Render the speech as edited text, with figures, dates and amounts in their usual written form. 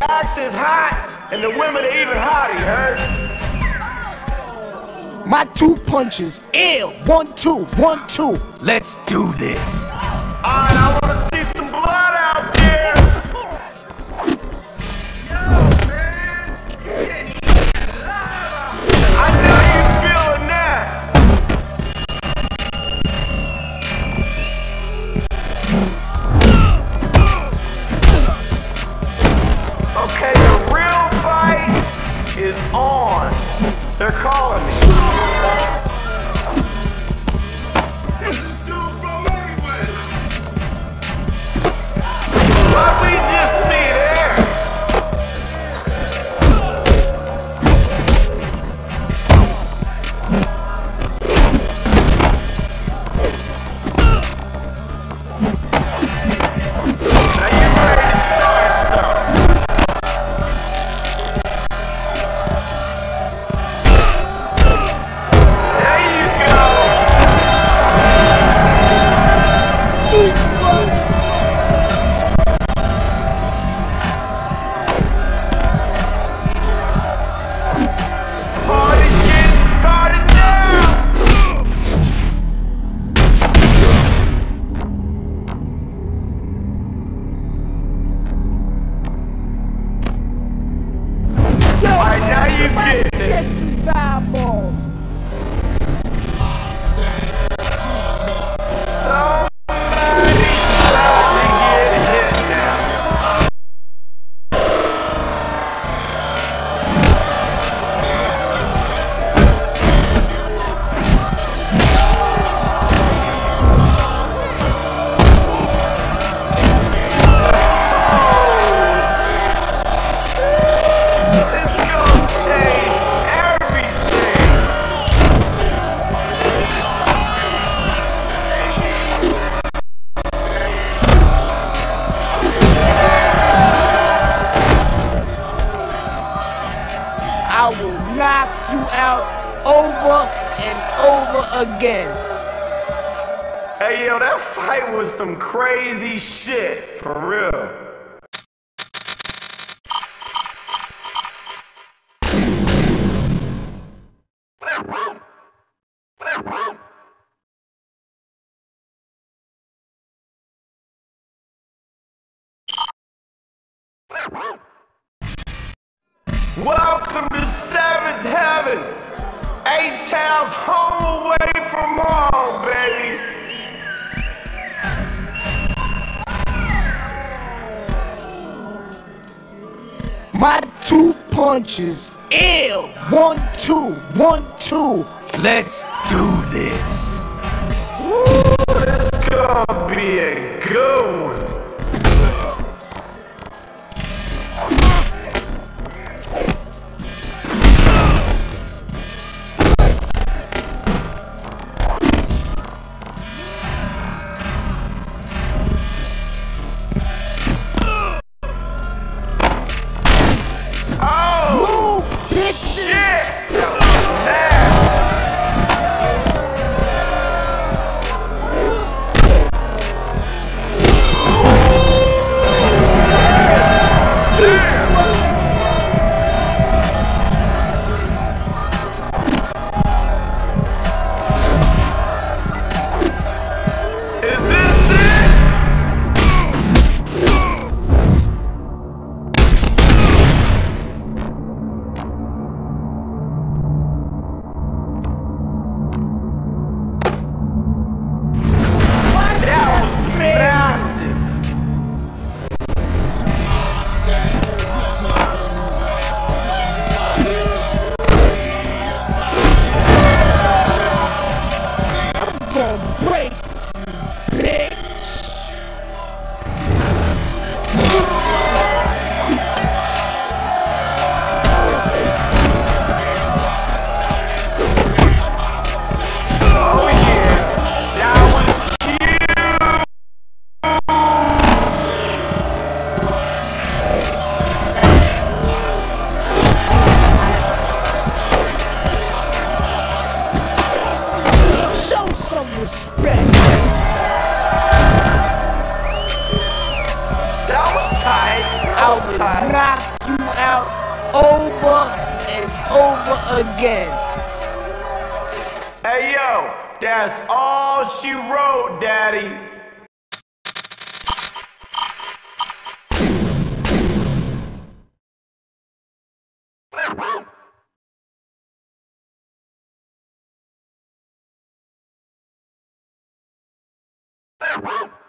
axe is hot, and the women are even hotter, you heard? My 2 punches, ill. 1, 2, 1, 2. Let's do this. Alright, I wanna see some blood out there. Yo, man, I know you feeling that. Okay, the real fight is on. They're calling me. This is dude's from anyway. What we just see there? Now you ready to start stuff? There you go. Party's getting started now. Alright, now you get it. Get some eyeballs. Somebody's about to get hit now. It's gonna change everything. I will knock you out over and over again. Hey yo, that fight was some crazy shit, for real. Welcome to 7th Heaven. 8 towns home away from home, baby. My 2 punches, ill. 1, 2, 1, 2. Let's do this. It's gonna be a good one. Oh, Bitches. shit! Is this it? That was massive. Gonna break, bitch. Oh yeah, that was cute. Show some respect. That was tight. I will knock out over and over again. Hey yo, that's all she wrote, Daddy. Wow.